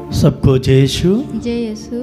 सबको जय यीशु। जय यीशु।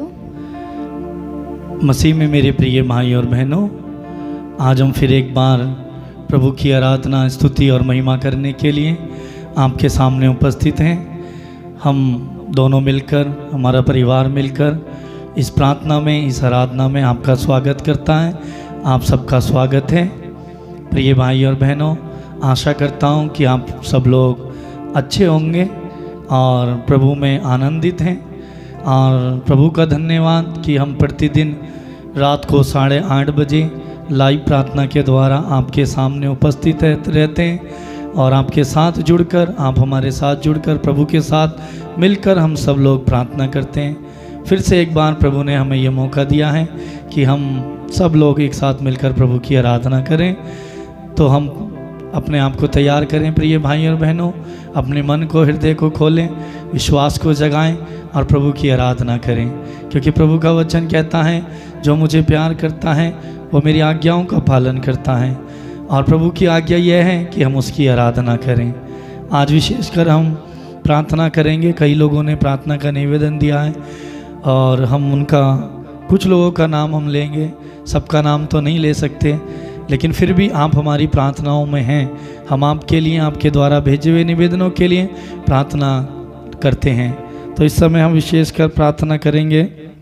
मसीह में मेरे प्रिय भाई और बहनों, आज हम फिर एक बार प्रभु की आराधना, स्तुति और महिमा करने के लिए आपके सामने उपस्थित हैं। हम दोनों मिलकर, हमारा परिवार मिलकर इस प्रार्थना में, इस आराधना में आपका स्वागत करता है। आप सबका स्वागत है। प्रिय भाई और बहनों, आशा करता हूँ कि आप सब लोग अच्छे होंगे और प्रभु में आनंदित हैं। और प्रभु का धन्यवाद कि हम प्रतिदिन रात को 8:30 बजे लाइव प्रार्थना के द्वारा आपके सामने उपस्थित रहते हैं और आपके साथ जुड़कर, आप हमारे साथ जुड़कर प्रभु के साथ मिलकर हम सब लोग प्रार्थना करते हैं। फिर से एक बार प्रभु ने हमें यह मौका दिया है कि हम सब लोग एक साथ मिलकर प्रभु की आराधना करें। तो हम अपने आप को तैयार करें प्रिय भाई और बहनों, अपने मन को, हृदय को खोलें, विश्वास को जगाएं और प्रभु की आराधना करें। क्योंकि प्रभु का वचन कहता है, जो मुझे प्यार करता है वो मेरी आज्ञाओं का पालन करता है। और प्रभु की आज्ञा यह है कि हम उसकी आराधना करें। आज विशेषकर हम प्रार्थना करेंगे। कई लोगों ने प्रार्थना का निवेदन दिया है और हम उनका, कुछ लोगों का नाम हम लेंगे, सबका नाम तो नहीं ले सकते, लेकिन फिर भी आप हमारी प्रार्थनाओं में हैं। हम आपके लिए, आपके द्वारा भेजे हुए निवेदनों के लिए प्रार्थना करते हैं। तो इस समय हम विशेषकर प्रार्थना करेंगे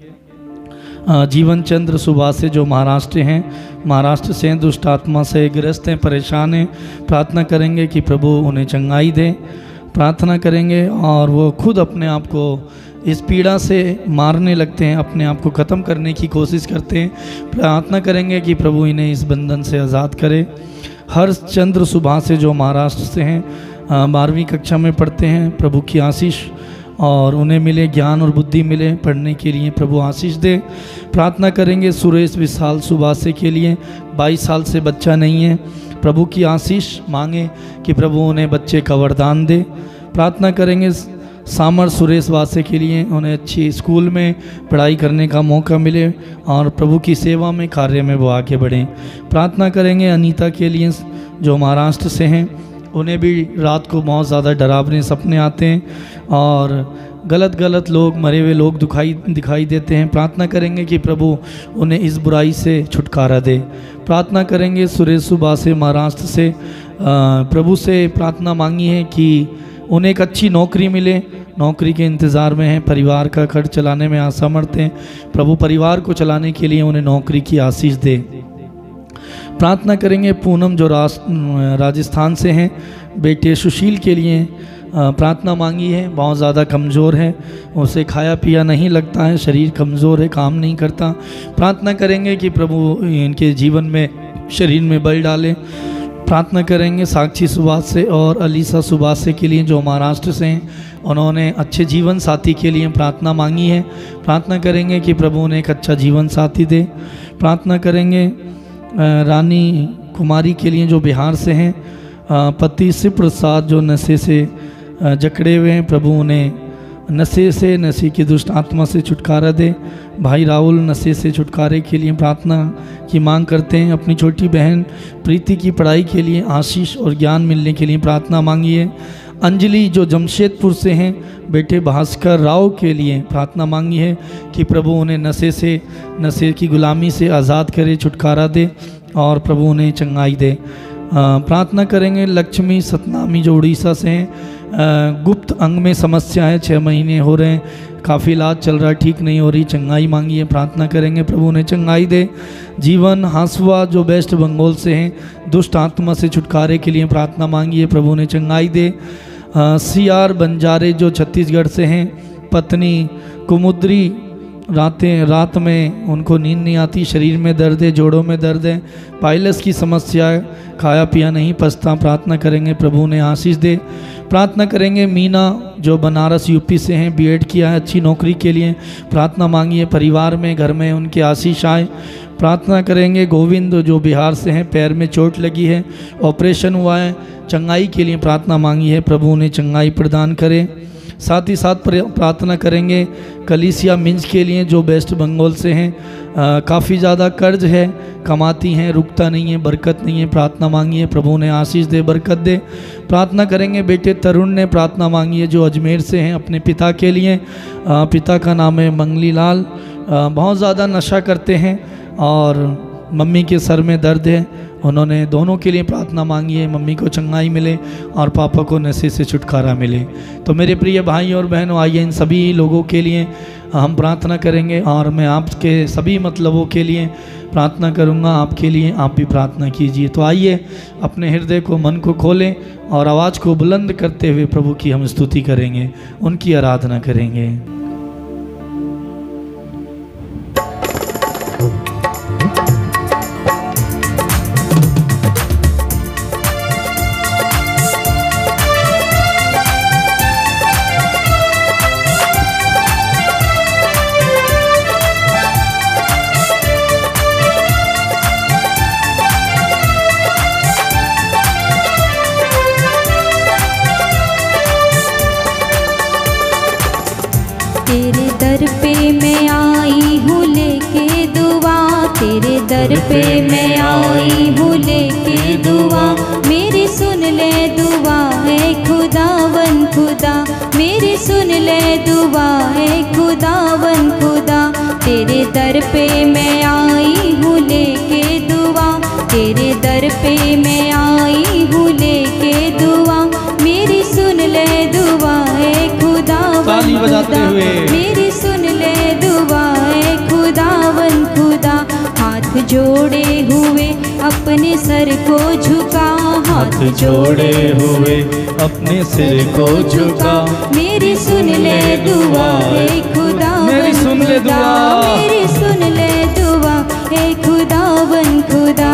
जीवन चंद्र सुभाष, जो महाराष्ट्र हैं, महाराष्ट्र से दुष्ट आत्मा से ग्रस्त हैं, परेशान हैं। प्रार्थना करेंगे कि प्रभु उन्हें चंगाई दे। प्रार्थना करेंगे और वो खुद अपने आप को इस पीड़ा से मारने लगते हैं, अपने आप को ख़त्म करने की कोशिश करते हैं। प्रार्थना करेंगे कि प्रभु इन्हें इस बंधन से आज़ाद करे। हर्ष चंद्र सुभाष से, जो महाराष्ट्र से हैं, 12वीं कक्षा में पढ़ते हैं। प्रभु की आशीष और उन्हें मिले, ज्ञान और बुद्धि मिले पढ़ने के लिए, प्रभु आशीष दे। प्रार्थना करेंगे सुरेश विशाल सुभाष के लिए, 22 साल से बच्चा नहीं है। प्रभु की आशीष मांगे कि प्रभु उन्हें बच्चे का वरदान दे। प्रार्थना करेंगे सामर सुरेश वासे के लिए, उन्हें अच्छी स्कूल में पढ़ाई करने का मौका मिले और प्रभु की सेवा में, कार्य में वो आगे बढ़ें। प्रार्थना करेंगे अनीता के लिए, जो महाराष्ट्र से हैं। उन्हें भी रात को बहुत ज़्यादा डरावने सपने आते हैं और गलत लोग, मरे हुए लोग दिखाई देते हैं। प्रार्थना करेंगे कि प्रभु उन्हें इस बुराई से छुटकारा दे। प्रार्थना करेंगे सुरेश सुबह से, महाराष्ट्र से, प्रभु से प्रार्थना मांगी है कि उन्हें एक अच्छी नौकरी मिले। नौकरी के इंतज़ार में हैं, परिवार का खर्च चलाने में असमर्थ हैं। प्रभु परिवार को चलाने के लिए उन्हें नौकरी की आशीष दे। प्रार्थना करेंगे पूनम, जो राजस्थान से हैं, बेटे सुशील के लिए प्रार्थना मांगी है। बहुत ज़्यादा कमज़ोर है, उसे खाया पिया नहीं लगता है, शरीर कमज़ोर है, काम नहीं करता। प्रार्थना करेंगे कि प्रभु इनके जीवन में, शरीर में बल डाले। प्रार्थना करेंगे साक्षी सुभाष से और अलीसा सुभाष के लिए, जो महाराष्ट्र से हैं। उन्होंने अच्छे जीवन साथी के लिए प्रार्थना मांगी है। प्रार्थना करेंगे कि प्रभु उन्हें एक अच्छा जीवन साथी दे। प्रार्थना करेंगे रानी कुमारी के लिए, जो बिहार से हैं। पति शिव प्रसाद, जो नशे से जकड़े हुए हैं, प्रभु उन्हें नशे की दुष्ट आत्मा से छुटकारा दे। भाई राहुल नशे से छुटकारे के लिए प्रार्थना की मांग करते हैं। अपनी छोटी बहन प्रीति की पढ़ाई के लिए आशीष और ज्ञान मिलने के लिए प्रार्थना मांगी है। अंजलि, जो जमशेदपुर से हैं, बेटे भास्कर राव के लिए प्रार्थना मांगी है कि प्रभु उन्हें नशे की गुलामी से आज़ाद करे, छुटकारा दे और प्रभु उन्हें चंगाई दे। प्रार्थना करेंगे लक्ष्मी सतनामी, जो उड़ीसा से हैं। गुप्त अंग में समस्या है, 6 महीने हो रहे हैं, काफ़ी इलाज चल रहा है, ठीक नहीं हो रही, चंगाई मांगी है। प्रार्थना करेंगे प्रभु उन्हें चंगाई दे। जीवन हांसवा, जो वेस्ट बंगाल से हैं, दुष्ट आत्मा से छुटकारे के लिए प्रार्थना मांगी है, प्रभु उन्हें चंगाई दे। CR बंजारे, जो छत्तीसगढ़ से हैं। पत्नी कुमुद्री, रात में उनको नींद नहीं आती, शरीर में दर्द है, जोड़ों में दर्द है, पाइल्स की समस्या है, खाया पिया नहीं पचता। प्रार्थना करेंगे प्रभु ने आशीष दे। प्रार्थना करेंगे मीना, जो बनारस यूपी से हैं, B.Ed किया है, अच्छी नौकरी के लिए प्रार्थना मांगी है। परिवार में, घर में उनके आशीष आए। प्रार्थना करेंगे गोविंद, जो बिहार से हैं, पैर में चोट लगी है, ऑपरेशन हुआ है, चंगाई के लिए प्रार्थना मांगी है, प्रभु उन्हें चंगाई प्रदान करे। साथ ही साथ प्रार्थना करेंगे कलीसिया मिंज के लिए जो वेस्ट बंगाल से हैं। काफ़ी ज़्यादा कर्ज है, कमाती हैं, रुकता नहीं है, बरकत नहीं है। प्रार्थना मांगी है, प्रभु ने आशीष दे, बरकत दे। प्रार्थना करेंगे बेटे तरुण ने प्रार्थना मांगी है जो अजमेर से हैं, अपने पिता के लिए। पिता का नाम है मंगली लाल, बहुत ज़्यादा नशा करते हैं और मम्मी के सर में दर्द है। उन्होंने दोनों के लिए प्रार्थना मांगी है, मम्मी को चंगाई मिले और पापा को नशे से छुटकारा मिले। तो मेरे प्रिय भाई और बहनों, आइए इन सभी लोगों के लिए हम प्रार्थना करेंगे और मैं आपके सभी मतलबों के लिए प्रार्थना करूंगा, आपके लिए आप भी प्रार्थना कीजिए। तो आइए अपने हृदय को, मन को खोलें और आवाज़ को बुलंद करते हुए प्रभु की हम स्तुति करेंगे, उनकी आराधना करेंगे। तेरे दर पे मैं आई हूँ लेके दुआ, तेरे दर पे मैं आई हूँ लेके दुआ। मेरी सुन ले दुआ है खुदावन खुदा, मेरी सुन ले दुआ है खुदावन खुदा। तेरे दर पे मैं आई हूँ लेके दुआ, तेरे दर पे मैं आई हूँ लेके दुआ। मेरी सुन ले दुआ है खुदावन खुदा, मेरी सुन ले दुआ है खुदावन खुदा। हाथ जोड़े हुए अपने सर को झुका, हाथ जोड़े हुए अपने सिर को झुका। मेरी सुन ले दुआ है खुदावन खुदा, मेरी सुन ले दुआ है खुदावन खुदा।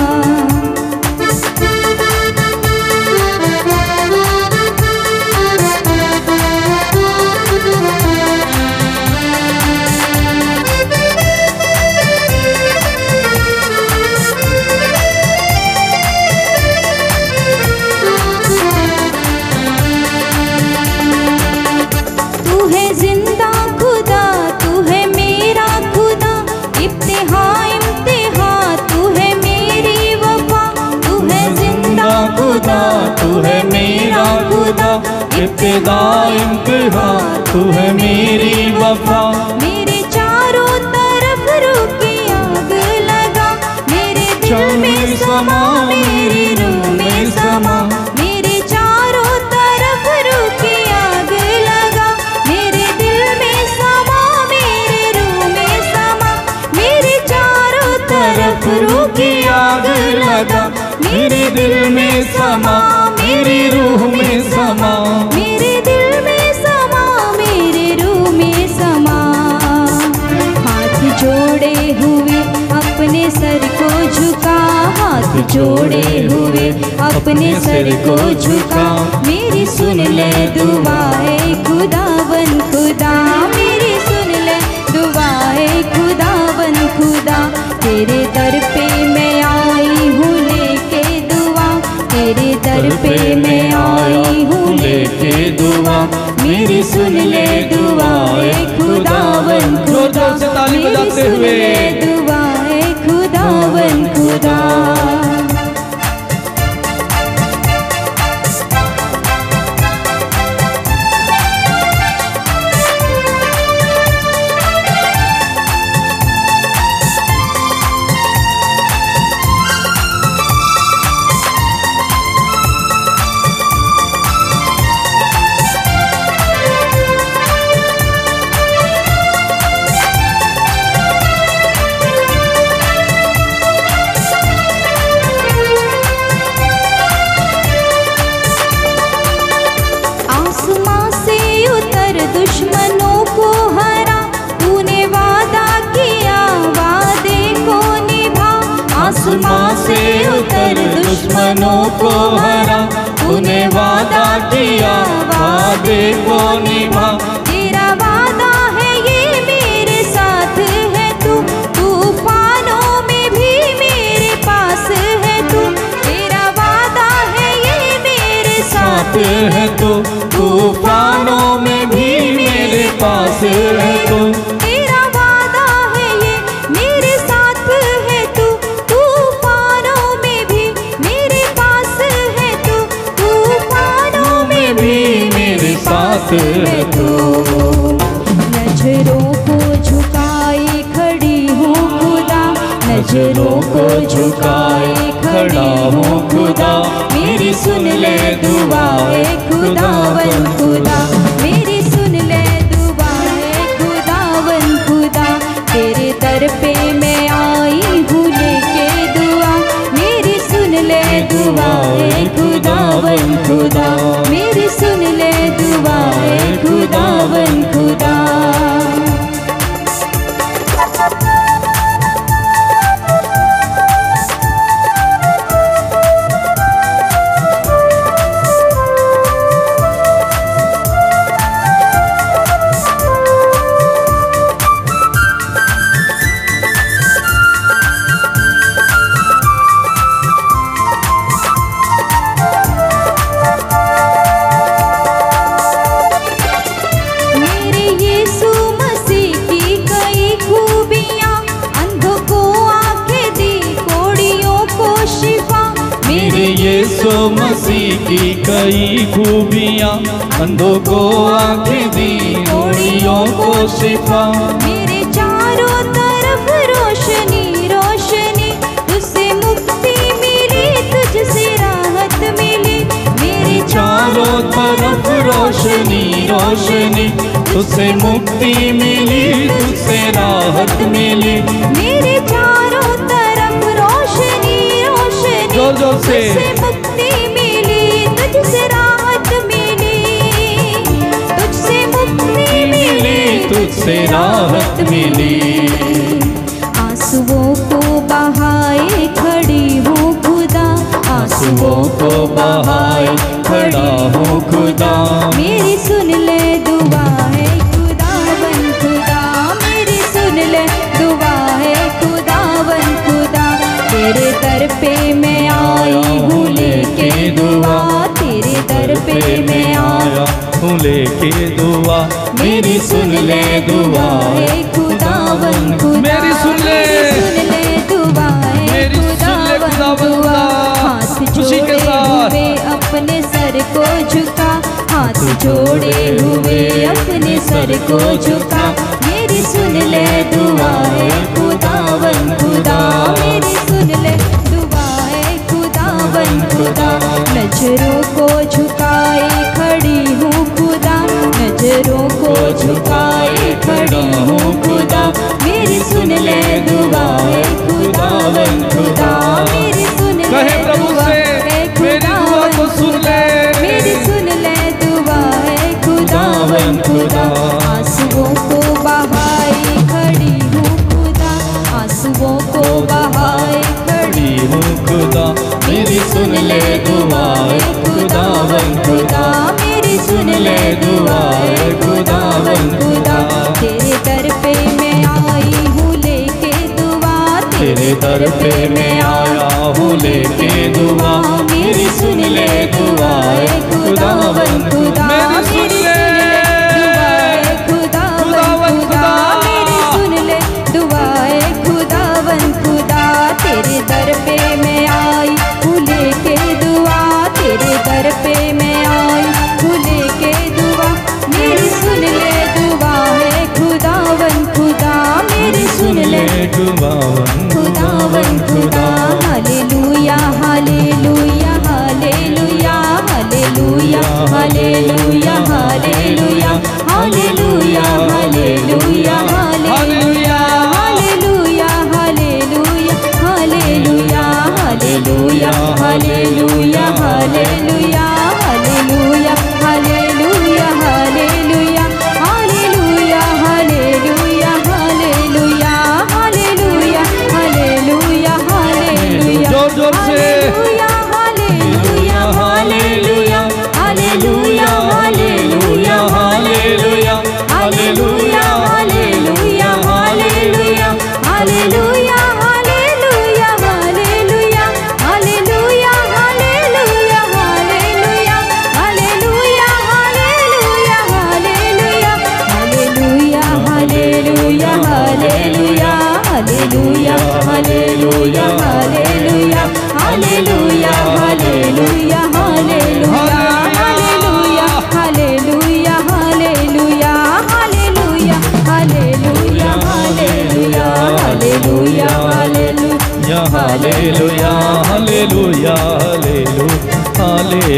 तू है मेरा खुदा, इब्तिदा इम्तिहान, तू है मेरी वफा। मेरे चारों तरफ रुकी आग लगा, मेरे दिल में समा, मेरी रूह में समा। मेरे चारों तरफ रुकी आग लगा, मेरे दिल में समा, मेरे रूह में समा। मेरे चारों तरफ रुकी आग लगा, मेरे दिल में समा, मेरी रूह में समा। मेरे दिल में समा, मेरे रूह में समा। हाथ जोड़े हुए अपने सर को झुका, हाथ जोड़े हुए अपने सर को झुका। मेरी सुन ले दुआ है खुदावन खुदा, मेरी सुन ले दुआ है खुदावन खुदा। तेरे दर पे मैं आई हूँ लेके दुआ, तेरे दर पे मैं आई हूँ लेके दुआ। मेरी सुन ले दुआ है खुदावन खुदा, मेरी सुन ले दुआ है खुदावन खुदा। दुश्मनों को हरा, तूने वादा किया वादे को निभा। आसमां से उतर दुश्मनों को हरा, तूने वादा किया वादे को निभा। तेरा वादा है ये मेरे साथ है तू, तूफानों में भी मेरे पास है तू। तेरा वादा है ये मेरे साथ है तू, तूफानों में पास है तू, तेरा वादा है ये मेरे साथ है तू, तूफानों में भी मेरे पास है तू, तूफानों में भी मेरे साथ है तू। नजरों को झुकाए खड़ी हूँ खुदा, नजरों को झुकाए खड़ा हूँ खुदा, मेरी सुन ले दुआए खुदावन खुदा, मेरी सुन ले दुआए खुदावन खुदा। तेरे दर पे मैं आई हूँ लेके दुआ, मेरी सुन ले दुआए खुदावन खुदा, मेरी सुन ले दुआए खुदावन खुदा। यीशु मसीह की कई खूबियाँ, अंधों को आँखें दी, कोढ़ियों को शिफा। मेरे चारों तरफ रोशनी रोशनी, तुझसे मुक्ति मिली, तुझसे राहत मिली। मेरे चारों तरफ रोशनी रोशनी, तुझसे मुक्ति मिली, तुझसे राहत मिली। मेरे चारों तरफ रोशनी रोशनी, जोर जोर से, तुझसे मुक्ति मिली, तुझसे राहत मिली, तुझसे मुक्ति मिली, तुझसे राहत मिली। आंसुओं को बहाए खड़ी हूँ खुदा, आंसुओं को बहाए खड़ा हूँ खुदा, मेरी सुन ले दुआ है खुदावन खुदा, मेरी सुन ले दुआ है खुदावन खुदा। तेरे दर पे मैं आई हूँ लेके दुआ, तेरे दर पे मैं आया हूँ लेके दुआ, मेरी सुन ले दुआ है खुदावन खुदा, मेरी सुन ले दुआ है खुदावन खुदा। हाथ जोड़े हुए अपने सर को झुका, हाथ जोड़े हुए अपने सर को झुका, मेरी सुन ले दुआ है खुदावन खुदा, मेरी सुन ले दुआ है खुदावन खुदा। नजरों को झुकाए खड़ी हूँ खुदा, नजरों को झुकाए खड़ी हूँ खुदा, मेरी सुन ले दुआ है खुदावन खुदा, मेरी सुन ले दुआ है खुदावन खुदा, मेरी सुन ले दुआ है खुदावन खुदा। आंसुओं को बहाए खड़ी हूँ खुदा, आंसुओं को बहाए खड़ी हूँ खुदा, मेरी सुन ले दुआ है खुदावन खुदा, मेरी सुन ले दुआ है खुदावन खुदा। तेरे दर पे मैं आई हूँ लेके दुआ, तेरे दर पे मैं आया हूँ लेके दुआ, मेरी सुन ले दुआ है खुदावन खुदा, मेरी सुन ले दुआ है खुदावन खुदा, मेरी सुन ले दुआ है खुदावन खुदा। तेरे दर पे मैं आई हूँ लेके दुआ, तेरे दर पे मैं आई हूँ लेके दुआ, मेरी सुन ले दुआ है खुदावन खुदा, मेरी सुन ले खुदावन खुदा। Hallelujah hallelujah hallelujah hallelujah hallelujah hallelujah.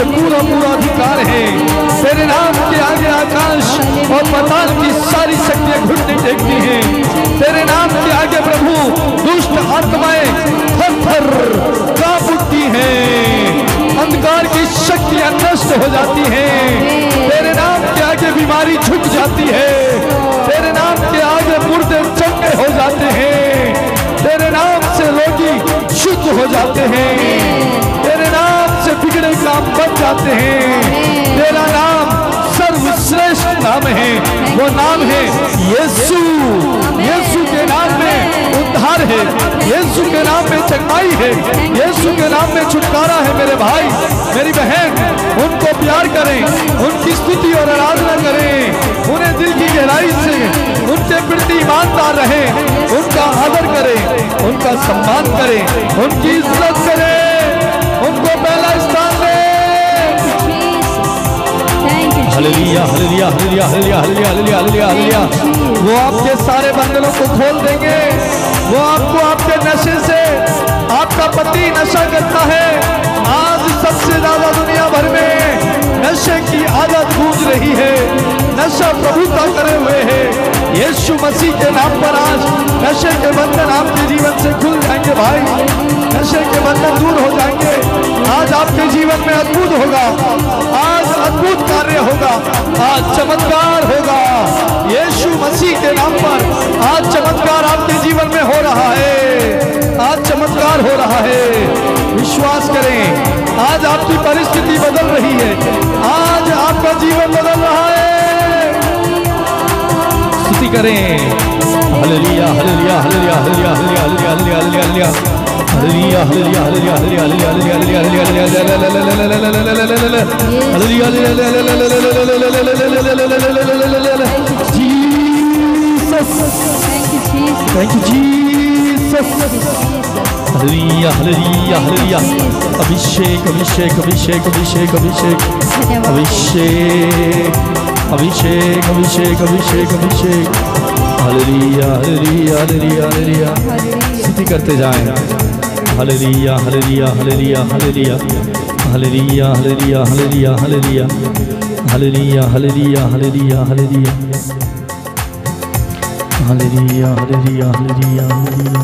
पे पूरा पूरा अधिकार है। तेरे नाम के आगे आकाश और पाताल की सारी शक्तियां घुटने टेकती हैं। तेरे नाम के आगे प्रभु दुष्ट आत्माएं थर-थर कांप उठती हैं। अंधकार की शक्तियां नष्ट हो जाती हैं। तेरे नाम के आगे बीमारी झुक जाती है। तेरे नाम के आगे मुर्दे चंगे हो जाते हैं। तेरे नाम से रोगी शुद्ध हो जाते हैं। तेरे नाम से बिगड़े काम बन जाते हैं। तेरा नाम सर्वश्रेष्ठ नाम है। वो नाम है यीशु। यीशु के नाम में उद्धार है। यीशु के नाम में चंगाई है। यीशु के नाम में छुटकारा है। मेरे भाई मेरी बहन उनको प्यार करें, उनकी स्तुति और आराधना करें, उन्हें दिल की गहराई से उनके प्रति ईमानदार रहें, उनका आदर करें, उनका सम्मान करें, उनकी इज्जत करें, उनको पहला स्थान दें। Hallelujah hallelujah hallelujah hallelujah hallelujah hallelujah hallelujah. वो आपके सारे बंधनों को खोल देंगे। वो आपको आपके नशे से, आपका पति नशा करता है। आज सबसे ज्यादा दुनिया भर में नशे की आदत गूंज रही है। नशा प्रभुता करे हुए है। यीशु मसीह के नाम पर आज नशे के बंधन आपके जीवन से खुल जाएंगे भाई। नशे के बंधन दूर हो जाएंगे। आज आपके जीवन में अद्भुत होगा। आज अद्भुत कार्य होगा। आज चमत्कार होगा। यीशु मसीह के नाम पर आज चमत्कार आपके जीवन में हो रहा है। आज चमत्कार हो रहा है। विश्वास करें, आज आपकी परिस्थिति बदल रही है। आज आपका जीवन बदल रहा है। स्तुति करें। Hallelujah hallelujah hallelujah hallelujah hallelujah hallelujah hallelujah hallelujah hallelujah hallelujah hallelujah hallelujah. अभिषेक अभिषेक अभिषेक अभिषेक अभिषेक अभिषेक अभिषेक अभिषेक अभिषेक अभिषेक। Hallelujah hallelujah hallelujah hallelujah. स्तुति करते जाएं। Hallelujah hallelujah hallelujah hallelujah hallelujah hallelujah hallelujah hallelujah hallelujah hallelujah hallelujah hallelujah hallelujah hallelujah hallelujah hallelujah.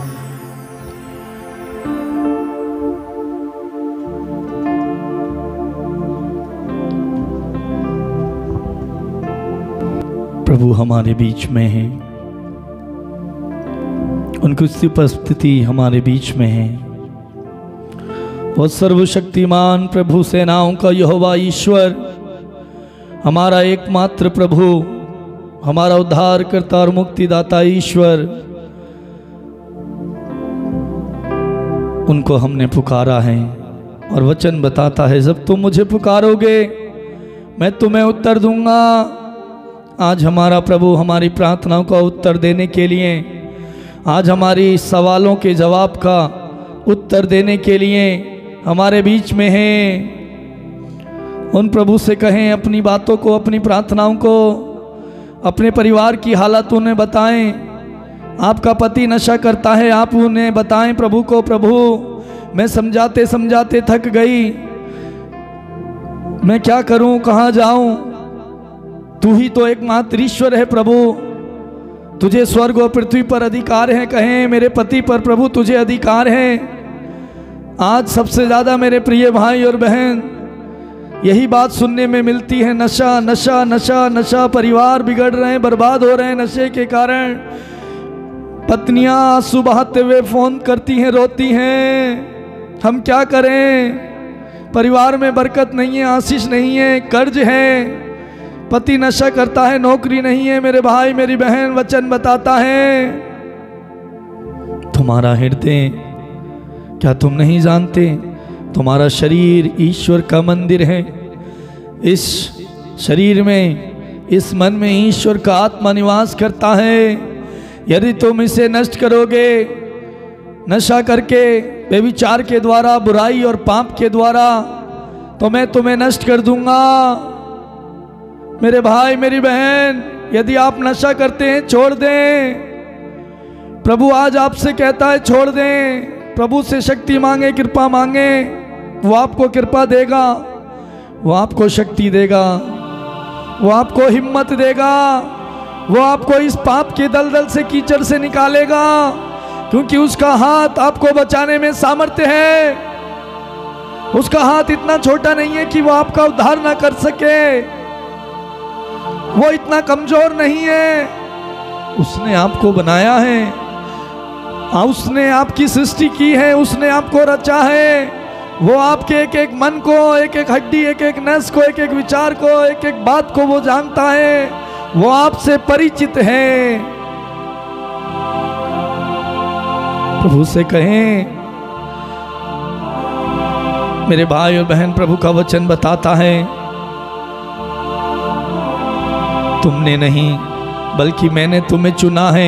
प्रभु हमारे बीच में है। उनकी उपस्थिति हमारे बीच में है। वो सर्वशक्तिमान प्रभु सेनाओं का यहोवा ईश्वर, हमारा एकमात्र प्रभु, हमारा उद्धार करता और मुक्तिदाता ईश्वर, उनको हमने पुकारा है। और वचन बताता है, जब तुम मुझे पुकारोगे मैं तुम्हें उत्तर दूंगा। आज हमारा प्रभु हमारी प्रार्थनाओं का उत्तर देने के लिए, आज हमारी सवालों के जवाब का उत्तर देने के लिए हमारे बीच में है। उन प्रभु से कहें अपनी बातों को, अपनी प्रार्थनाओं को, अपने परिवार की हालत उन्हें बताएं। आपका पति नशा करता है, आप उन्हें बताएं प्रभु को, प्रभु मैं समझाते समझाते थक गई, मैं क्या करूं, कहाँ जाऊं। तू ही तो एकमात्र ईश्वर है प्रभु, तुझे स्वर्ग और पृथ्वी पर अधिकार है। कहें मेरे पति पर प्रभु तुझे अधिकार है। आज सबसे ज़्यादा मेरे प्रिय भाई और बहन यही बात सुनने में मिलती है, नशा नशा नशा नशा। परिवार बिगड़ रहे हैं, बर्बाद हो रहे हैं नशे के कारण। पत्नियां आंसू बहाते हुए फोन करती हैं, रोती हैं, हम क्या करें। परिवार में बरकत नहीं है, आशीष नहीं है, कर्ज है, पति नशा करता है, नौकरी नहीं है। मेरे भाई मेरी बहन, वचन बताता है, तुम्हारा हृदय क्या तुम नहीं जानते, तुम्हारा शरीर ईश्वर का मंदिर है। इस शरीर में, इस मन में ईश्वर का आत्मा निवास करता है। यदि तुम इसे नष्ट करोगे, नशा करके, व्यभिचार के द्वारा, बुराई और पाप के द्वारा, तो मैं तुम्हें नष्ट कर दूंगा। मेरे भाई मेरी बहन, यदि आप नशा करते हैं छोड़ दें। प्रभु आज आपसे कहता है छोड़ दें। प्रभु से शक्ति मांगे, कृपा मांगे, वो आपको कृपा देगा। वो आपको शक्ति देगा, वो आपको हिम्मत देगा, वो आपको इस पाप के दलदल से, कीचड़ से निकालेगा, क्योंकि उसका हाथ आपको बचाने में सामर्थ्य है। उसका हाथ इतना छोटा नहीं है कि वो आपका उद्धार ना कर सके। वो इतना कमजोर नहीं है। उसने आपको बनाया है, उसने आपकी सृष्टि की है, उसने आपको रचा है। वो आपके एक एक मन को, एक एक हड्डी, एक एक नस को, एक एक विचार को, एक एक बात को वो जानता है। वो आपसे परिचित है। प्रभु से कहें, मेरे भाई और बहन, प्रभु का वचन बताता है, तुमने नहीं बल्कि मैंने तुम्हें चुना है।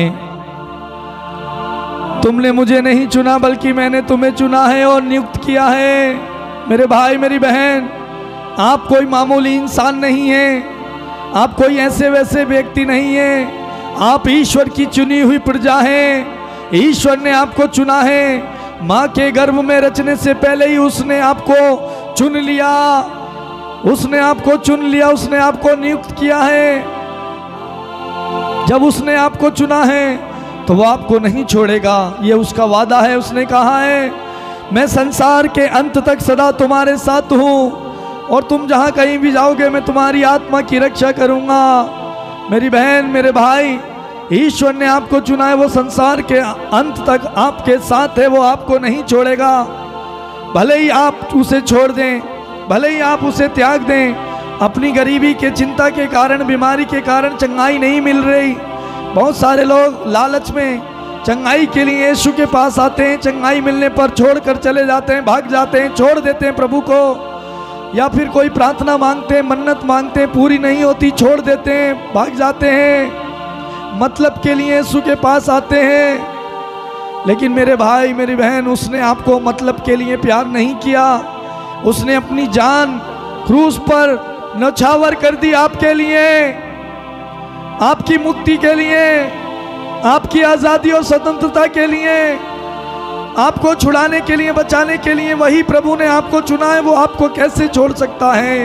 तुमने मुझे नहीं चुना बल्कि मैंने तुम्हें चुना है और नियुक्त किया है। मेरे भाई, मेरी बहन, आप कोई मामूली इंसान नहीं है। आप कोई ऐसे वैसे व्यक्ति नहीं है। आप ईश्वर की चुनी हुई प्रजा हैं। ईश्वर ने आपको चुना है। माँ के गर्भ में रचने से पहले ही उसने आपको चुन लिया। उसने आपको चुन लिया, उसने आपको नियुक्त किया है। जब उसने आपको चुना है तो वो आपको नहीं छोड़ेगा, ये उसका वादा है। उसने कहा है, मैं संसार के अंत तक सदा तुम्हारे साथ हूँ और तुम जहाँ कहीं भी जाओगे मैं तुम्हारी आत्मा की रक्षा करूँगा। मेरी बहन, मेरे भाई, ईश्वर ने आपको चुना है। वो संसार के अंत तक आपके साथ है। वो आपको नहीं छोड़ेगा। भले ही आप उसे छोड़ दें, भले ही आप उसे त्याग दें, अपनी गरीबी के चिंता के कारण, बीमारी के कारण चंगाई नहीं मिल रही। बहुत सारे लोग लालच में चंगाई के लिए यीशु के पास आते हैं, चंगाई मिलने पर छोड़कर चले जाते हैं, भाग जाते हैं, छोड़ देते हैं प्रभु को। या फिर कोई प्रार्थना मांगते हैं, मन्नत मांगते हैं, पूरी नहीं होती, छोड़ देते हैं, भाग जाते हैं। मतलब के लिए यीशु के पास आते हैं। लेकिन मेरे भाई, मेरी बहन, उसने आपको मतलब के लिए प्यार नहीं किया। उसने अपनी जान क्रूस पर न्यौछावर कर दी आपके लिए, आपकी मुक्ति के लिए, आपकी आज़ादी और स्वतंत्रता के लिए, आपको छुड़ाने के लिए, बचाने के लिए। वही प्रभु ने आपको चुना है। वो आपको कैसे छोड़ सकता है?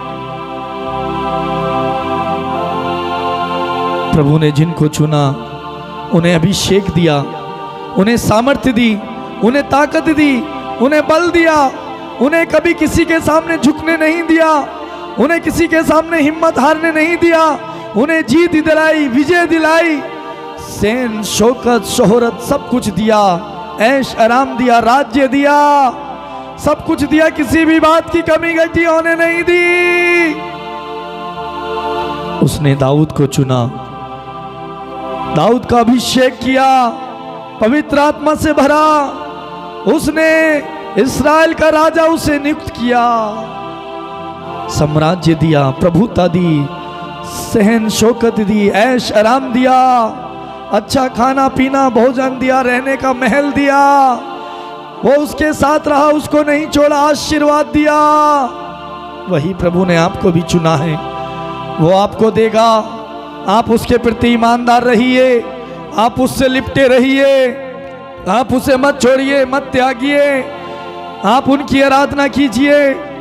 प्रभु ने जिनको चुना उन्हें अभिषेक दिया, उन्हें सामर्थ्य दी, उन्हें ताकत दी, उन्हें बल दिया। उन्हें कभी किसी के सामने झुकने नहीं दिया, उन्हें किसी के सामने हिम्मत हारने नहीं दिया। उन्हें जीत दिलाई, विजय दिलाई, सेन, शौकत, शोहरत सब कुछ दिया, ऐश आराम दिया, राज्य दिया, सब कुछ दिया। किसी भी बात की कमी घटी होने नहीं दी। उसने दाऊद को चुना, दाऊद का अभिषेक किया, पवित्र आत्मा से भरा। उसने इस्राएल का राजा उसे नियुक्त किया, साम्राज्य दिया, प्रभुता दी, सहन शौकत दी, ऐश आराम दिया, अच्छा खाना पीना, भोजन दिया, रहने का महल दिया। वो उसके साथ रहा, उसको नहीं छोड़ा, आशीर्वाद दिया। वही प्रभु ने आपको भी चुना है। वो आपको देगा। आप उसके प्रति ईमानदार रहिए, आप उससे लिपटे रहिए, आप उसे मत छोड़िए, मत त्यागिए, आप उनकी आराधना कीजिए।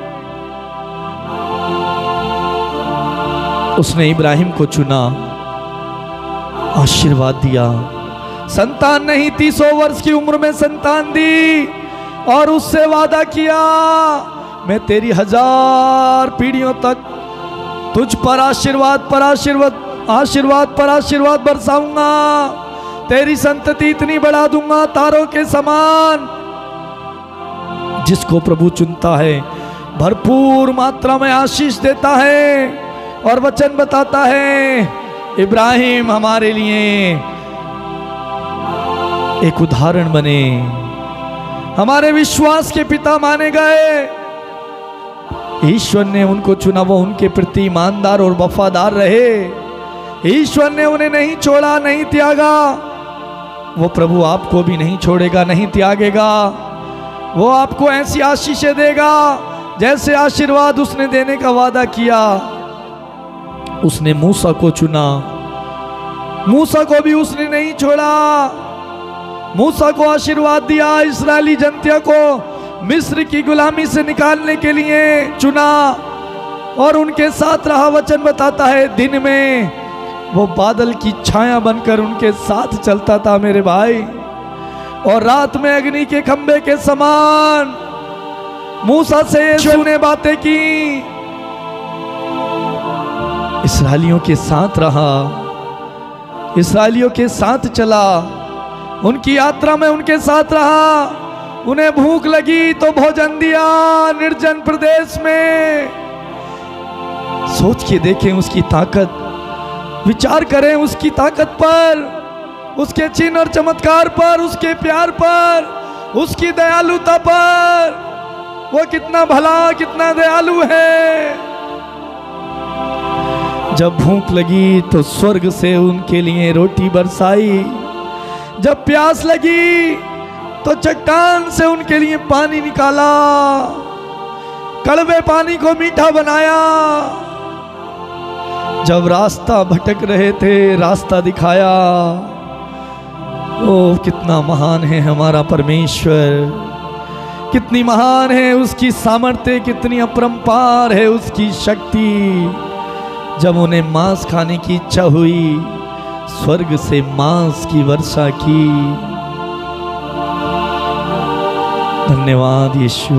उसने इब्राहिम को चुना, आशीर्वाद दिया, संतान नहीं 300 वर्ष की उम्र में संतान दी और उससे वादा किया, मैं तेरी 1000 पीढ़ियों तक तुझ पर आशीर्वाद पर आशीर्वाद, आशीर्वाद पर आशीर्वाद बरसाऊंगा। तेरी संतति इतनी बढ़ा दूंगा तारों के समान। जिसको प्रभु चुनता है भरपूर मात्रा में आशीष देता है। और वचन बताता है, इब्राहिम हमारे लिए एक उदाहरण बने, हमारे विश्वास के पिता माने गए। ईश्वर ने उनको चुना, वो उनके प्रति ईमानदार और वफादार रहे। ईश्वर ने उन्हें नहीं छोड़ा, नहीं त्यागा। वो प्रभु आपको भी नहीं छोड़ेगा, नहीं त्यागेगा। वो आपको ऐसी आशीषें देगा जैसे आशीर्वाद उसने देने का वादा किया। उसने मूसा को चुना, मूसा को भी उसने नहीं छोड़ा। मूसा को आशीर्वाद दिया, इस्राएली जनता को मिस्र की गुलामी से निकालने के लिए चुना। और उनके साथ रहा। वचन बताता है दिन में वो बादल की छाया बनकर उनके साथ चलता था मेरे भाई, और रात में अग्नि के खंभे के समान मूसा से यीशु ने बातें की। इस्राएलियों के साथ रहा, इस्राएलियों के साथ चला, उनकी यात्रा में उनके साथ रहा। उन्हें भूख लगी तो भोजन दिया निर्जन प्रदेश में। सोच के देखें उसकी ताकत, विचार करें उसकी ताकत पर, उसके चिन्ह और चमत्कार पर, उसके प्यार पर, उसकी दयालुता पर। वो कितना भला, कितना दयालु है। जब भूख लगी तो स्वर्ग से उनके लिए रोटी बरसाई, जब प्यास लगी तो चट्टान से उनके लिए पानी निकाला, कड़वे पानी को मीठा बनाया। जब रास्ता भटक रहे थे रास्ता दिखाया। ओ कितना महान है हमारा परमेश्वर, कितनी महान है उसकी सामर्थ्य, कितनी अपरंपार है उसकी शक्ति। जब उन्हें मांस खाने की इच्छा हुई, स्वर्ग से मांस की वर्षा की। धन्यवाद यीशु।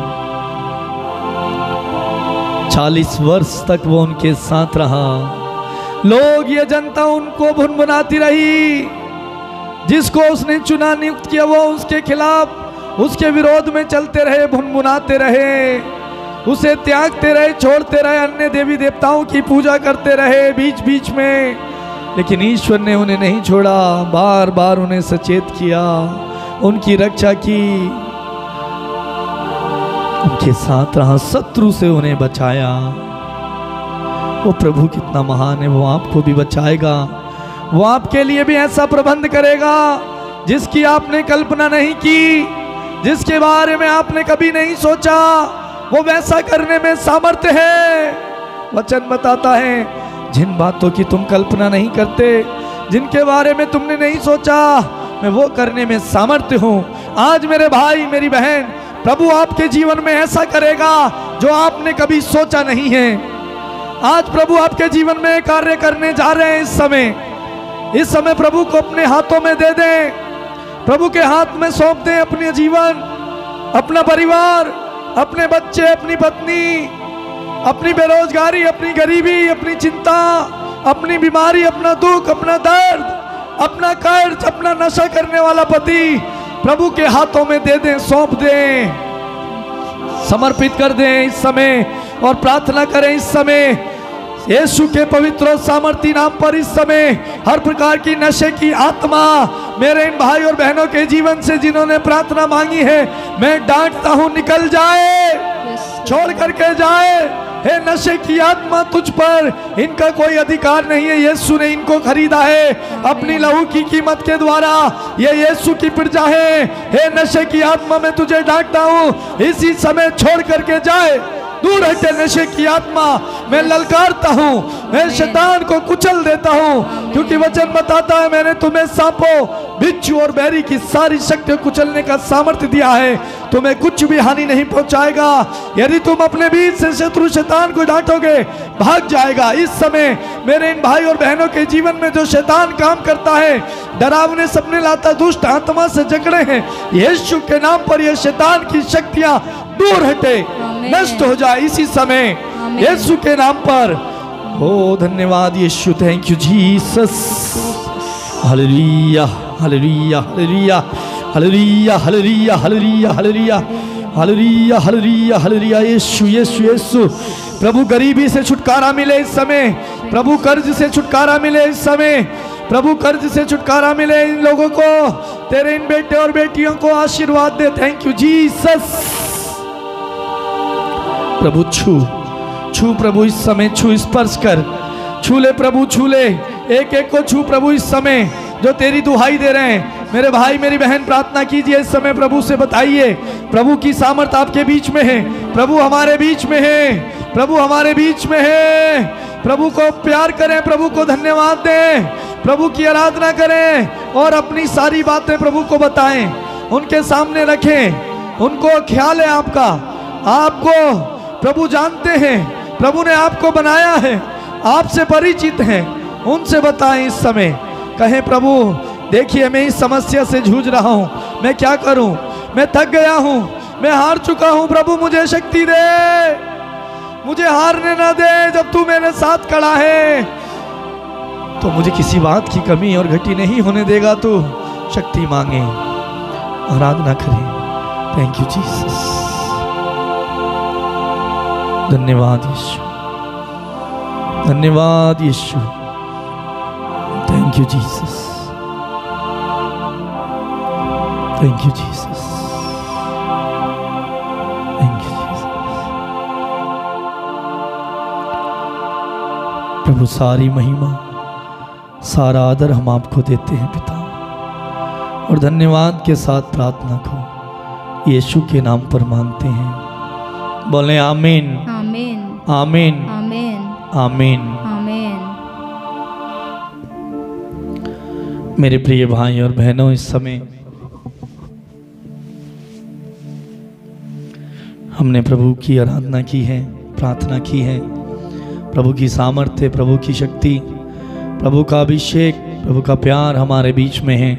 40 वर्ष तक वो उनके साथ रहा। लोग, ये जनता उनको भुनभुनाती रही। जिसको उसने चुना नियुक्त किया वो उसके खिलाफ, उसके विरोध में चलते रहे, भुनभुनाते रहे, उसे त्यागते रहे, छोड़ते रहे, अन्य देवी देवताओं की पूजा करते रहे बीच बीच में। लेकिन ईश्वर ने उन्हें नहीं छोड़ा, बार बार उन्हें सचेत किया, उनकी रक्षा की, उनके साथ रहा, शत्रु से उन्हें बचाया। वो प्रभु कितना महान है, वो आपको भी बचाएगा। वो आपके लिए भी ऐसा प्रबंध करेगा जिसकी आपने कल्पना नहीं की, जिसके बारे में आपने कभी नहीं सोचा। वो वैसा करने में सामर्थ्य है। वचन बताता है जिन बातों की तुम कल्पना नहीं करते, जिनके बारे में तुमने नहीं सोचा, मैं वो करने में सामर्थ्य हूँ। आज मेरे भाई मेरी बहन, प्रभु आपके जीवन में ऐसा करेगा जो आपने कभी सोचा नहीं है। आज प्रभु आपके जीवन में कार्य करने जा रहे हैं। इस समय प्रभु को अपने हाथों में दे दें, प्रभु के हाथ में सौंप दें अपने जीवन, अपना परिवार, अपने बच्चे, अपनी पत्नी, अपनी बेरोजगारी, अपनी गरीबी, अपनी चिंता, अपनी बीमारी, अपना दुख, अपना दर्द, अपना कर्ज, अपना नशा करने वाला पति प्रभु के हाथों में दे दें, सौंप दें, समर्पित कर दें इस समय और प्रार्थना करें इस समय यीशु के पवित्र और सामर्थी नाम पर। इस समय हर प्रकार की नशे की आत्मा मेरे इन भाई और बहनों के जीवन से जिन्होंने प्रार्थना मांगी है, मैं डांटता हूं, निकल जाए, छोड़ करके जाए। हे नशे की आत्मा, तुझ पर इनका कोई अधिकार नहीं है। यीशु ने इनको खरीदा है अपनी लहू की कीमत के द्वारा। ये यीशु की प्रजा है। हे नशे की आत्मा, मैं तुझे डांटता हूं, इसी समय छोड़ करके जाए, दूर हटे नशे की आत्मा। मैं ललकारता हूँ, मैं शैतान को कुचल देता हूँ, क्योंकि वचन बताता है मैंने तुम्हें सांपों, बिच्छू और बैरी की सारी शक्ति कुचलने का सामर्थ्य दिया है, तुम्हें कुछ भी हानि नहीं पहुंचाएगा। यदि तुम अपने बीच से शत्रु शैतान को डांटोगे, भाग जाएगा। इस समय मेरे इन भाई और बहनों के जीवन में जो शैतान काम करता है, डरावने सपने लाता, दुष्ट आत्मा से जकड़े हैं, यीशु के नाम पर ये शैतान की शक्तियां दूर हटे, नष्ट हो जाए इसी समय यीशु के नाम पर। ओ धन्यवाद Yeshu, thank you Jesus. Hallelujah hallelujah hallelujah hallelujah hallelujah hallelujah hallelujah hallelujah hallelujah hallelujah. Yeshu Yeshu Yeshu. प्रभु गरीबी से छुटकारा मिले इस समय, प्रभु कर्ज से छुटकारा मिले इस समय, प्रभु कर्ज से छुटकारा मिले इन लोगों को, तेरे इन बेटे और बेटियों को आशीर्वाद दे। Thank you Jesus. प्रभु छू छू, प्रभु इस समय छू, स्पर्श कर, छू ले प्रभु, छू ले, एक एक को छू प्रभु इस समय जो तेरी दुहाई दे रहे हैं। मेरे भाई मेरी बहन प्रार्थना कीजिए इस समय, प्रभु से बताइए प्रभु की सामर्थ आपके बीच में है, प्रभु हमारे बीच में है, प्रभु हमारे बीच में है। प्रभु को प्यार करें, प्रभु को धन्यवाद दें, प्रभु की आराधना करें और अपनी सारी बातें प्रभु को बताएं, उनके सामने रखें। उनको ख्याल है आपका, आपको प्रभु जानते हैं, प्रभु ने आपको बनाया है, आपसे परिचित हैं, उनसे बताएं इस समय। कहें प्रभु देखिए मैं इस समस्या से जूझ रहा हूँ, मैं क्या करूँ, मैं थक गया हूँ, मैं हार चुका हूँ, प्रभु मुझे शक्ति दे, मुझे हारने ना दे। जब तू मेरे साथ खड़ा है तो मुझे किसी बात की कमी और घटी नहीं होने देगा। तू शक्ति मांगे, आराधना करें। थैंक यू जीसस, धन्यवाद यीशु, धन्यवाद Yeshu, thank you Jesus, thank you Jesus, thank you Jesus. प्रभु सारी महिमा, सारा आदर हम आपको देते हैं पिता, और धन्यवाद के साथ प्रार्थना को यीशु के नाम पर मांगते हैं। बोले आमीन, आमीन, आमीन, आमीन, आमीन। आमीन। मेरे प्रिय भाई और बहनों, इस समय हमने प्रभु की आराधना की है, प्रार्थना की है। प्रभु की सामर्थ्य, प्रभु की शक्ति, प्रभु का अभिषेक, प्रभु का प्यार हमारे बीच में है।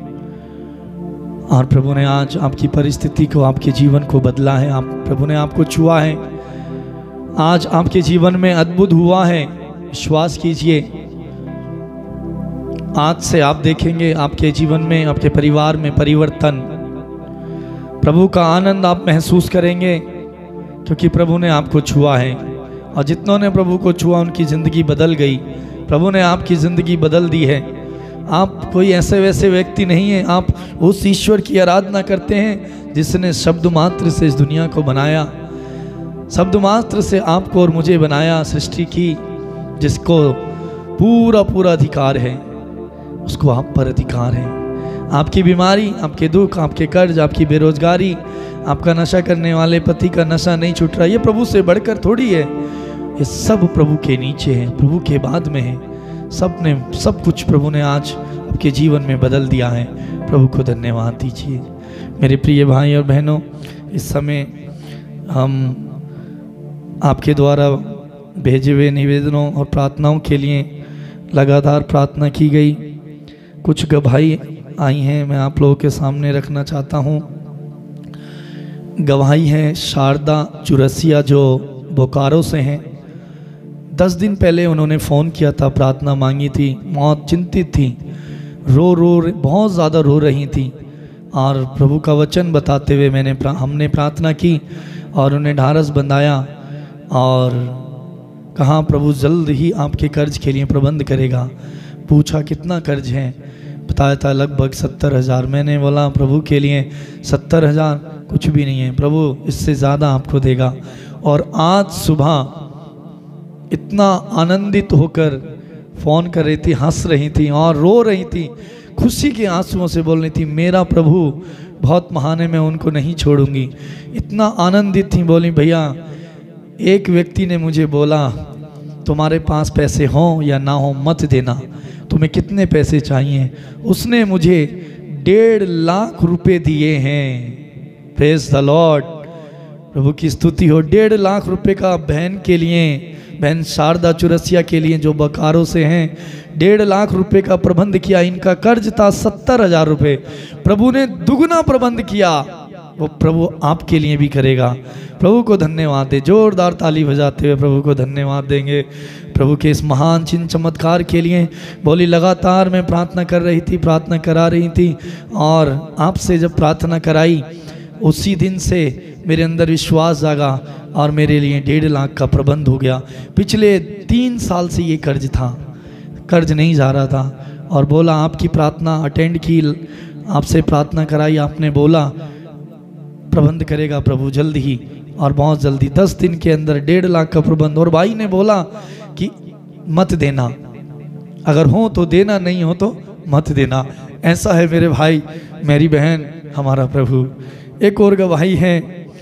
और प्रभु ने आज आपकी परिस्थिति को, आपके जीवन को बदला है। प्रभु ने आपको छुआ है, आज आपके जीवन में अद्भुत हुआ है। विश्वास कीजिए, आज से आप देखेंगे आपके जीवन में, आपके परिवार में परिवर्तन। प्रभु का आनंद आप महसूस करेंगे, क्योंकि प्रभु ने आपको छुआ है। और जितनों ने प्रभु को छुआ उनकी ज़िंदगी बदल गई। प्रभु ने आपकी ज़िंदगी बदल दी है। आप कोई ऐसे वैसे व्यक्ति नहीं हैं, आप उस ईश्वर की आराधना करते हैं जिसने शब्द मात्र से इस दुनिया को बनाया, शब्द मात्र से आपको और मुझे बनाया, सृष्टि की, जिसको पूरा पूरा अधिकार है, उसको आप पर अधिकार है। आपकी बीमारी, आपके दुख, आपके कर्ज, आपकी बेरोजगारी, आपका नशा करने वाले पति का नशा नहीं छूट रहा, ये प्रभु से बढ़कर थोड़ी है। ये सब प्रभु के नीचे है, प्रभु के बाद में है। सब कुछ प्रभु ने आज आपके जीवन में बदल दिया है। प्रभु को धन्यवाद दीजिए। मेरे प्रिय भाई और बहनों, इस समय हम आपके द्वारा भेजे हुए निवेदनों और प्रार्थनाओं के लिए लगातार प्रार्थना की गई। कुछ गवाही आई हैं, मैं आप लोगों के सामने रखना चाहता हूँ। गवाही है शारदा चुरसिया, जो बोकारो से हैं। 10 दिन पहले उन्होंने फ़ोन किया था, प्रार्थना मांगी थी, बहुत चिंतित थी, बहुत ज़्यादा रो रही थी। और प्रभु का वचन बताते हुए हमने प्रार्थना की और उन्हें ढारस बंधाया और कहा प्रभु जल्द ही आपके कर्ज के लिए प्रबंध करेगा। पूछा कितना कर्ज है, बताया था लगभग 70,000। मैंने बोला प्रभु के लिए 70,000 कुछ भी नहीं है, प्रभु इससे ज़्यादा आपको देगा। और आज सुबह इतना आनंदित होकर फ़ोन कर रही थी, हंस रही थी और रो रही थी, खुशी के आंसुओं से बोल रही थी, मेरा प्रभु बहुत महान है, मैं उनको नहीं छोड़ूंगी। इतना आनंदित थी, बोली भैया एक व्यक्ति ने मुझे बोला तुम्हारे पास पैसे हों या ना हो मत देना, तुम्हें कितने पैसे चाहिए। उसने मुझे 1.5 लाख रुपए दिए हैं। प्रेज द लॉर्ड, प्रभु की स्तुति हो। 1.5 लाख रुपए का बहन के लिए, बहन शारदा चुरसिया के लिए जो बोकारो से हैं, 1.5 लाख रुपए का प्रबंध किया। इनका कर्ज था 70,000 रुपये, प्रभु ने दुगना प्रबंध किया। वो प्रभु आपके लिए भी करेगा। प्रभु को धन्यवाद दे, जोरदार ताली बजाते हुए प्रभु को धन्यवाद देंगे। प्रभु के इस महान चिन्ह चमत्कार के लिए बोली लगातार मैं प्रार्थना कर रही थी, प्रार्थना करा रही थी, और आपसे जब प्रार्थना कराई उसी दिन से मेरे अंदर विश्वास जागा और मेरे लिए 1.5 लाख का प्रबंध हो गया। पिछले 3 साल से ये कर्ज था, कर्ज नहीं जा रहा था। और बोला आपकी प्रार्थना अटेंड की, आपसे प्रार्थना कराई, आपने बोला प्रबंध करेगा प्रभु जल्द ही, और बहुत जल्दी 10 दिन के अंदर 1.5 लाख का प्रबंध। और भाई ने बोला कि मत देना, अगर हो तो देना, नहीं हो तो मत देना। ऐसा है मेरे भाई, मेरी बहन, हमारा प्रभु। एक और गवाही है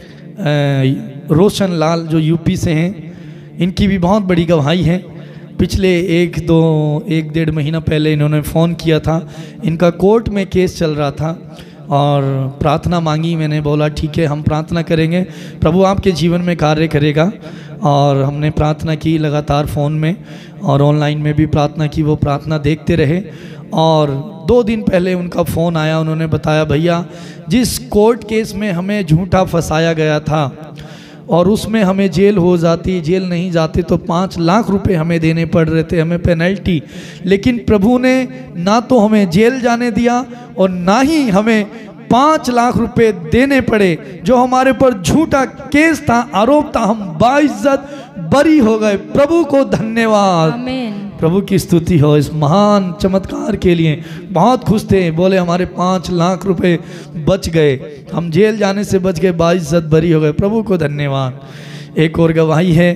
रोशन लाल, जो यूपी से हैं, इनकी भी बहुत बड़ी गवाही है। पिछले 1-1.5 महीना पहले इन्होंने फ़ोन किया था, इनका कोर्ट में केस चल रहा था और प्रार्थना मांगी। मैंने बोला ठीक है हम प्रार्थना करेंगे, प्रभु आपके जीवन में कार्य करेगा। और हमने प्रार्थना की लगातार फ़ोन में और ऑनलाइन में भी प्रार्थना की। वो प्रार्थना देखते रहे और 2 दिन पहले उनका फ़ोन आया। उन्होंने बताया, भैया जिस कोर्ट केस में हमें झूठा फंसाया गया था और उसमें हमें जेल हो जाती, जेल नहीं जाते तो 5 लाख रुपए हमें देने पड़ रहे थे, हमें पेनल्टी, लेकिन प्रभु ने ना तो हमें जेल जाने दिया और ना ही हमें 5 लाख रुपए देने पड़े। जो हमारे पर झूठा केस था, आरोप था, हम बाइज्जत बरी हो गए। प्रभु को धन्यवाद, आमीन। प्रभु की स्तुति हो इस महान चमत्कार के लिए। बहुत खुश थे, बोले हमारे 5 लाख रुपए बच गए, हम जेल जाने से बच गए, बाइज्जत बरी हो गए। प्रभु को धन्यवाद। एक और गवाही है,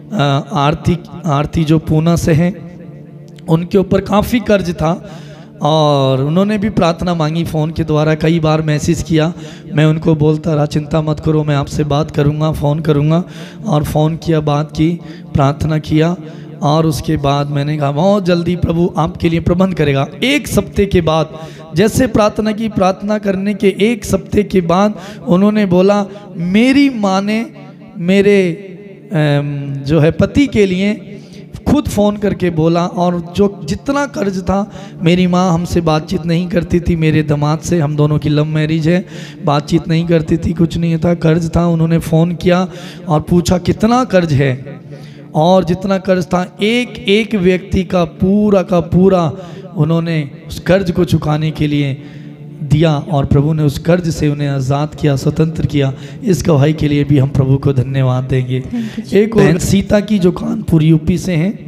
आरती जो पूना से हैं, उनके ऊपर काफ़ी कर्ज था और उन्होंने भी प्रार्थना मांगी। फ़ोन के द्वारा कई बार मैसेज किया, मैं उनको बोलता रहा चिंता मत करो, मैं आपसे बात करूंगा, फ़ोन करूंगा। और फ़ोन किया, बात की, प्रार्थना किया और उसके बाद मैंने कहा बहुत जल्दी प्रभु आपके लिए प्रबंध करेगा। 1 सप्ते के बाद जैसे प्रार्थना की, प्रार्थना करने के 1 सप्ते के बाद उन्होंने बोला, मेरी माँ ने मेरे जो है पति के लिए खुद फ़ोन करके बोला, और जो जितना कर्ज था, मेरी माँ हमसे बातचीत नहीं करती थी, मेरे दामाद से, हम दोनों की लव मैरिज है, बातचीत नहीं करती थी, कुछ नहीं था, कर्ज था। उन्होंने फ़ोन किया और पूछा कितना कर्ज है, और जितना कर्ज था एक व्यक्ति का पूरा उन्होंने उस कर्ज को चुकाने के लिए दिया और प्रभु ने उस कर्ज से उन्हें आज़ाद किया, स्वतंत्र किया। इस गवाही के लिए भी हम प्रभु को धन्यवाद देंगे। एक और सीता की जो कानपुर यूपी से हैं,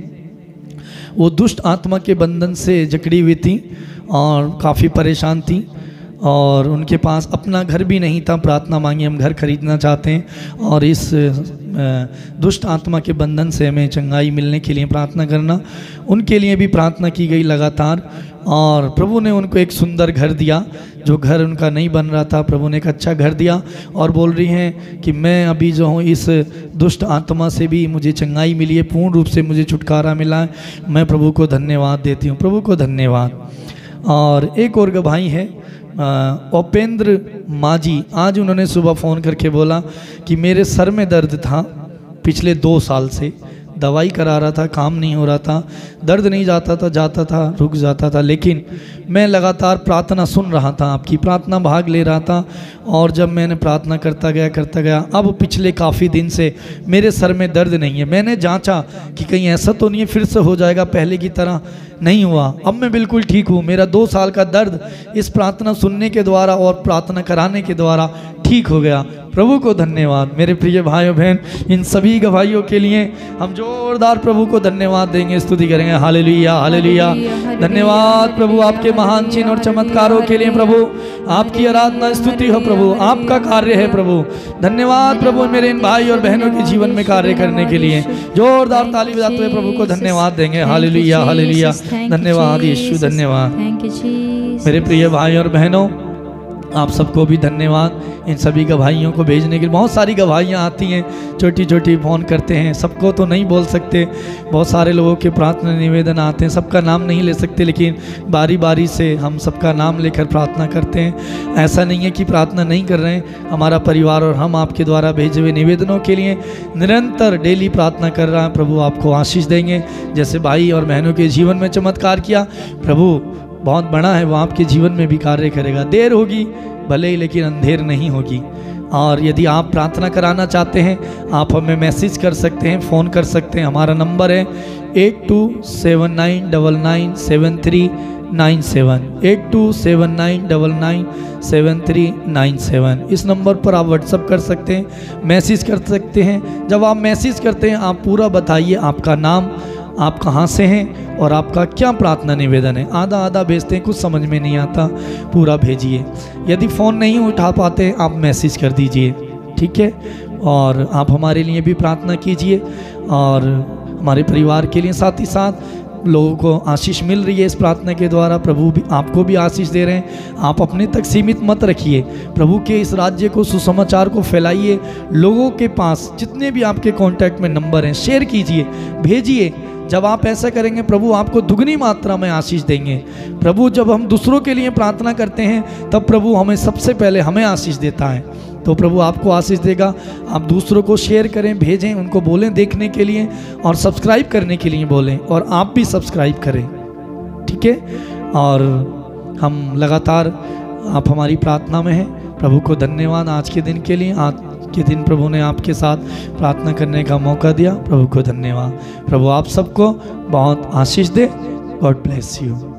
वो दुष्ट आत्मा के बंधन से जकड़ी हुई थी और काफ़ी परेशान थी और उनके पास अपना घर भी नहीं था। प्रार्थना मांगी, हम घर खरीदना चाहते हैं और इस दुष्ट आत्मा के बंधन से हमें चंगाई मिलने के लिए प्रार्थना करना। उनके लिए भी प्रार्थना की गई लगातार और प्रभु ने उनको एक सुंदर घर दिया। जो घर उनका नहीं बन रहा था, प्रभु ने एक अच्छा घर दिया और बोल रही हैं कि मैं अभी जो हूँ इस दुष्ट आत्मा से भी मुझे चंगाई मिली है, पूर्ण रूप से मुझे छुटकारा मिला है। मैं प्रभु को धन्यवाद देती हूँ, प्रभु को धन्यवाद। और एक और गवाही है, उपेंद्र माजी। आज उन्होंने सुबह फ़ोन करके बोला कि मेरे सर में दर्द था पिछले 2 साल से, दवाई करा रहा था, काम नहीं हो रहा था, दर्द नहीं जाता था, रुक जाता था, लेकिन मैं लगातार प्रार्थना सुन रहा था, आपकी प्रार्थना भाग ले रहा था और जब मैंने प्रार्थना करता गया, अब पिछले काफ़ी दिन से मेरे सर में दर्द नहीं है। मैंने जांचा कि कहीं ऐसा तो नहीं है फिर से हो जाएगा, पहले की तरह नहीं हुआ। अब मैं बिल्कुल ठीक हूँ। मेरा 2 साल का दर्द इस प्रार्थना सुनने के द्वारा और प्रार्थना कराने के द्वारा ठीक हो गया। प्रभु को धन्यवाद। मेरे प्रिय भाइयों बहन, इन सभी गवाहियों के लिए हम जोरदार प्रभु को धन्यवाद देंगे, स्तुति करेंगे। Hallelujah, hallelujah. धन्यवाद प्रभु आपके महान चिन्ह और चमत्कारों के लिए। प्रभु आपकी आराधना स्तुति हो, प्रभु आपका कार्य है। प्रभु धन्यवाद प्रभु, मेरे इन भाई और बहनों के जीवन में कार्य करने के लिए जोरदार ताली बजाते हुए प्रभु को धन्यवाद देंगे। Hallelujah, hallelujah. धन्यवाद यीशु, धन्यवाद। मेरे प्रिय भाई और बहनों, आप सबको भी धन्यवाद इन सभी गवाहियों को भेजने के लिए। बहुत सारी गवाहियाँ आती हैं, छोटी छोटी फ़ोन करते हैं, सबको तो नहीं बोल सकते। बहुत सारे लोगों के प्रार्थना निवेदन आते हैं, सबका नाम नहीं ले सकते, लेकिन बारी बारी से हम सबका नाम लेकर प्रार्थना करते हैं। ऐसा नहीं है कि प्रार्थना नहीं कर रहे हैं। हमारा परिवार और हम आपके द्वारा भेजे हुए निवेदनों के लिए निरंतर डेली प्रार्थना कर रहा है। प्रभु आपको आशीष देंगे। जैसे भाई और बहनों के जीवन में चमत्कार किया, प्रभु बहुत बड़ा है, वो आपके जीवन में भी कार्य करेगा। देर होगी भले ही, लेकिन अंधेर नहीं होगी। और यदि आप प्रार्थना कराना चाहते हैं, आप हमें मैसेज कर सकते हैं, फ़ोन कर सकते हैं। हमारा नंबर है 8279997397, 8279997397। इस नंबर पर आप व्हाट्सअप कर सकते हैं, मैसेज कर सकते हैं। जब आप मैसेज करते हैं, आप पूरा बताइए आपका नाम, आप कहाँ से हैं और आपका क्या प्रार्थना निवेदन है। आधा आधा भेजते हैं, कुछ समझ में नहीं आता, पूरा भेजिए। यदि फ़ोन नहीं उठा पाते, आप मैसेज कर दीजिए, ठीक है। और आप हमारे लिए भी प्रार्थना कीजिए और हमारे परिवार के लिए। साथ ही साथ लोगों को आशीष मिल रही है इस प्रार्थना के द्वारा। प्रभु भी आपको भी आशीष दे रहे हैं। आप अपने तक सीमित मत रखिए, प्रभु के इस राज्य को, सुसमाचार को फैलाइए। लोगों के पास जितने भी आपके कांटेक्ट में नंबर हैं, शेयर कीजिए, भेजिए। जब आप ऐसा करेंगे, प्रभु आपको दुगनी मात्रा में आशीष देंगे। प्रभु जब हम दूसरों के लिए प्रार्थना करते हैं, तब प्रभु हमें सबसे पहले हमें आशीष देता है। तो तो प्रभु आपको आशीष देगा। आप दूसरों को शेयर करें, भेजें, उनको बोलें देखने के लिए और सब्सक्राइब करने के लिए बोलें, और आप भी सब्सक्राइब करें, ठीक है। और हम लगातार, आप हमारी प्रार्थना में हैं। प्रभु को धन्यवाद आज के दिन के लिए। आज के दिन प्रभु ने आपके साथ प्रार्थना करने का मौका दिया, प्रभु को धन्यवाद। प्रभु आप सबको बहुत आशीष दे। God bless you.